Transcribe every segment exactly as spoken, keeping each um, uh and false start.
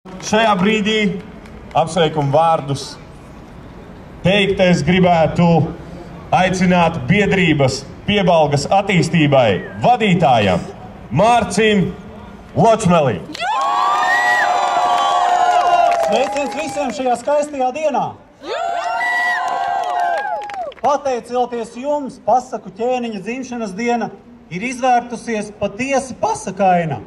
Šajā brīdī apsveikumu vārdus teikt es gribētu aicināt biedrības Piebalgas attīstībai vadītājam Mārcim Ločmelim. Sveiciens visiem šajā skaistajā dienā! Pateicoties jums, pasaku ķēniņa dzimšanas diena ir izvērtusies patiesi pasakaina.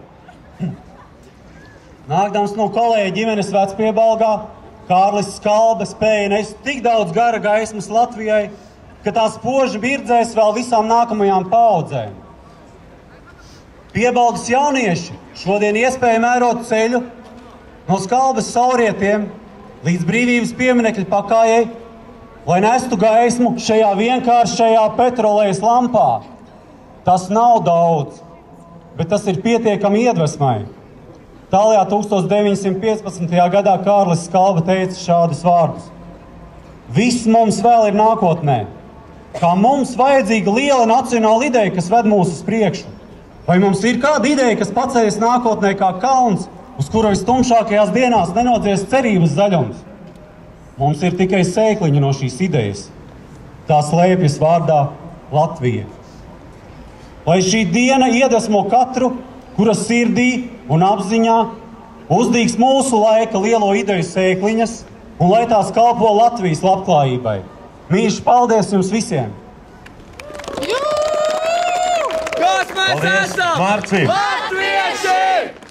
Nākdams no kolēģa ģimenes Vecpiebalgā, Kārlis Skalbe spēja nest tik daudz gara gaismas Latvijai, ka tās spoži birdzēs vēl visām nākamajām paudzēm. Piebalgas jaunieši šodien iespēja mērot ceļu no Skalbes saurietiem līdz Brīvības pieminekļa pakājai, lai nestu gaismu šajā vienkāršajā petrolejas lampā. Tas nav daudz, bet tas ir pietiekami iedvesmai. Tālajā tūkstoš deviņsimt piecpadsmitajā gadā Kārlis Skalbe teica šādus vārdus. Viss mums vēl ir nākotnē. Kā mums vajadzīga liela nacionāla ideja, kas ved mūs uz priekšu. Vai mums ir kāda ideja, kas paceļas nākotnē kā kalns, uz kura vistumšākajās dienās nenodzies cerības zaļums? Mums ir tikai sēkliņa no šīs idejas. Tā slēpjas vārdā Latvija. Lai šī diena iedvesmo katru, kuras sirdī un apziņā uzdīgs mūsu laika lielo ideju sēkliņas, un lai tās kalpo Latvijas labklājībai. Mīļš, paldies jums visiem! Kas mēs esam? Mārci! Latvieši!